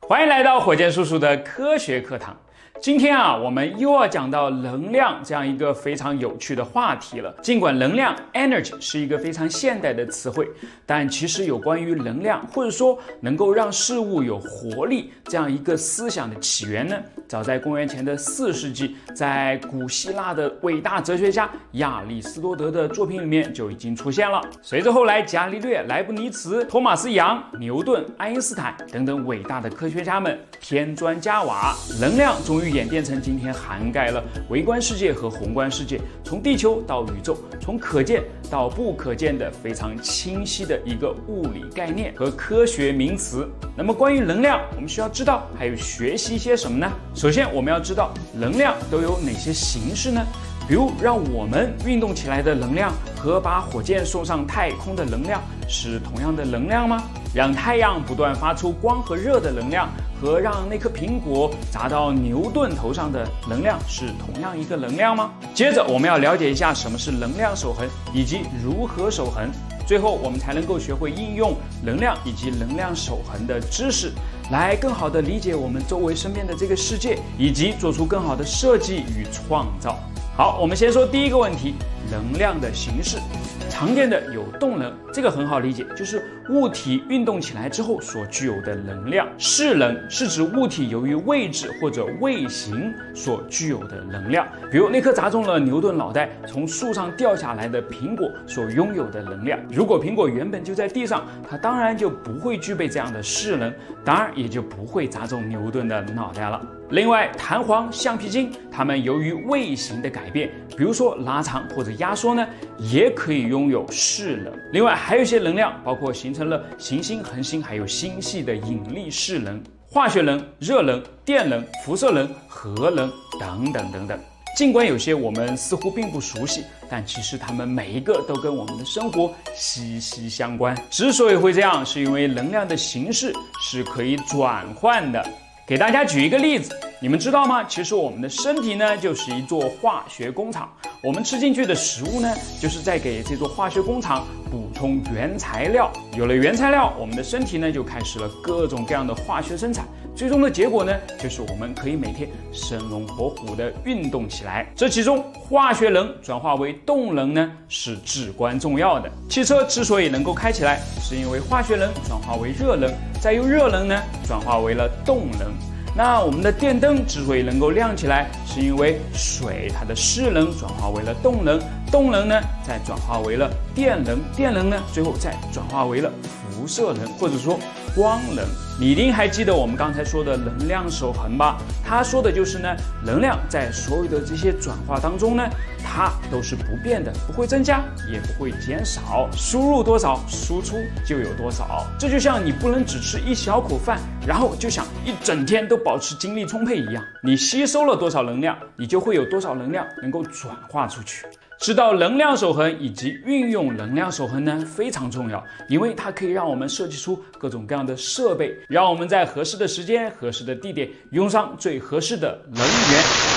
欢迎来到火箭叔叔的科学课堂。今天我们又要讲到能量这样一个非常有趣的话题了。尽管能量 energy 是一个非常现代的词汇，但其实有关于能量，或者说能够让事物有活力这样一个思想的起源呢，早在公元前的4世纪，在古希腊的伟大哲学家亚里士多德的作品里面就已经出现了。随着后来伽利略、莱布尼茨、托马斯杨、牛顿、爱因斯坦等等伟大的科学家们添砖加瓦，能量终于演变成今天涵盖了微观世界和宏观世界，从地球到宇宙，从可见到不可见的非常清晰的一个物理概念和科学名词。那么关于能量，我们需要知道还有学习一些什么呢？首先我们要知道能量都有哪些形式呢？比如让我们运动起来的能量和把火箭送上太空的能量是同样的能量吗？让太阳不断发出光和热的能量和让那颗苹果砸到牛顿头上的能量是同样一个能量吗？接着我们要了解一下什么是能量守恒以及如何守恒，最后我们才能够学会应用能量以及能量守恒的知识，来更好地理解我们周围身边的这个世界，以及做出更好的设计与创造。好，我们先说第一个问题，能量的形式。常见的有动能，这个很好理解，就是物体运动起来之后所具有的能量。势能是指物体由于位置或者位形所具有的能量，比如那颗砸中了牛顿脑袋从树上掉下来的苹果所拥有的能量。如果苹果原本就在地上，它当然就不会具备这样的势能，当然也就不会砸中牛顿的脑袋了。另外，弹簧、橡皮筋，它们由于位形的改变，比如说拉长或者压缩呢，也可以拥有势能。另外，还有一些能量，包括形成了行星、恒星还有星系的引力势能、化学能、热能、电能、辐射能、核能等等等等。尽管有些我们似乎并不熟悉，但其实它们每一个都跟我们的生活息息相关。之所以会这样，是因为能量的形式是可以转换的。给大家举一个例子，你们知道吗？其实我们的身体呢，就是一座化学工厂。我们吃进去的食物呢，就是在给这座化学工厂补充原材料。有了原材料，我们的身体呢，就开始了各种各样的化学生产。最终的结果呢，就是我们可以每天生龙活虎地运动起来。这其中，化学能转化为动能呢，是至关重要的。汽车之所以能够开起来，是因为化学能转化为热能，再由热能呢，转化为了动能。那我们的电灯之所以能够亮起来，是因为水它的势能转化为了动能，动能呢再转化为了电能，电能呢最后再转化为了辐射能，或者说光能。你一定还记得我们刚才说的能量守恒吧？它说的就是呢，能量在所有的这些转化当中呢，它都是不变的，不会增加，也不会减少。输入多少，输出就有多少。这就像你不能只吃一小口饭，然后就想一整天都保持精力充沛一样。你吸收了多少能量，你就会有多少能量能够转化出去。知道能量守恒以及运用能量守恒呢，非常重要，因为它可以让我们设计出各种各样的设备，让我们在合适的时间、合适的地点用上最合适的能源。